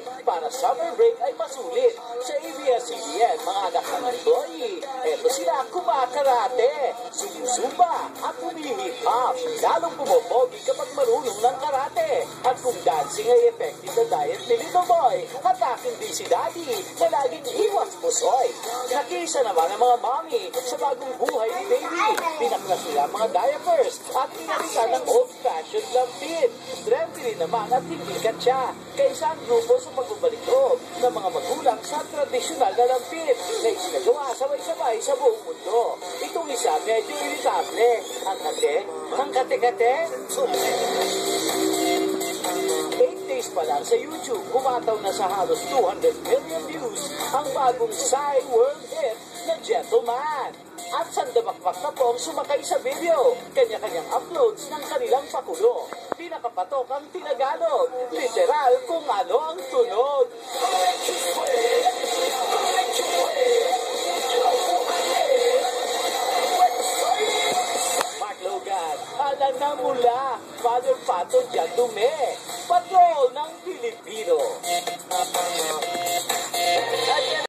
para summer break ay masulit. Sa ABS-CBN, mga anak ng employee, eto sila kumakarate, sumuzumba at humihip-hop. Lalong pumopogi kapag marunong ng karate. At kung dancing ay effective na diet ni Little Boy, hatakin din si Daddy na laging iwas pusoy. Nakisa naman ang mga mommy sa bagong buhay ni Baby. Pinaklas nila mga diapers at pinalitan ng old-fashioned lampin. Trendy rin naman at hindi katsa. Kaysa ang grupo sa pagbabalik loob ng mga magulang sa tradisyonal na lampin na isinagawa sabay-sabay sa buong mundo. Itong isa medyo iritable. Ang kate-kate? 8 days pa lang sa YouTube, kumataw na sa halos 200 million views ang bagong Psy World hit na Gentleman. At sandabakbak na pong sumakay sa video, kanya-kanyang uploads ng kanilang pakulo. Pinakapatok ang tinagalog, literal kung ano ang tunog. Mark Logan, alam na mula, Father Pato dyan dumi, patrol ng Pilipino.